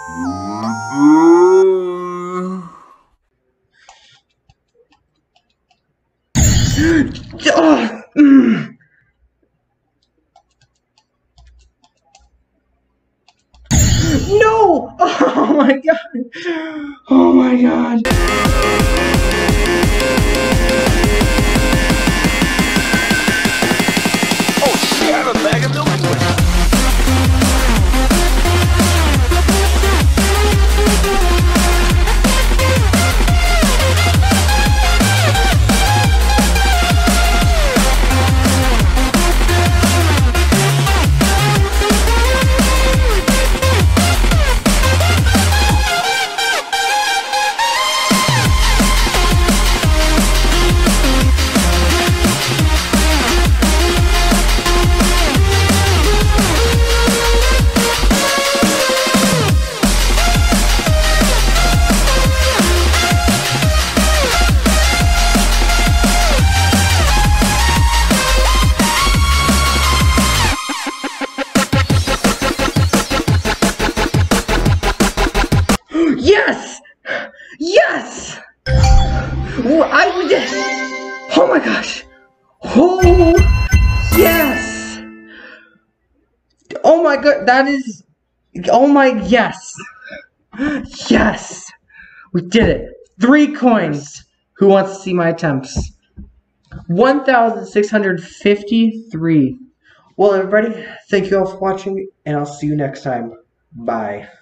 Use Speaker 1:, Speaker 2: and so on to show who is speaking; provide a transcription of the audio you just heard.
Speaker 1: No! Oh my god! Oh my god!
Speaker 2: Oh shit, I have a bag of milk for you.
Speaker 1: Yes! Yes! I would. Oh my gosh! Oh yes! Oh my god! That is. Oh my yes! Yes! We did it! 3 coins. Who wants to see my attempts? 1,653. Well, everybody, thank you all for watching, and I'll see you next time. Bye.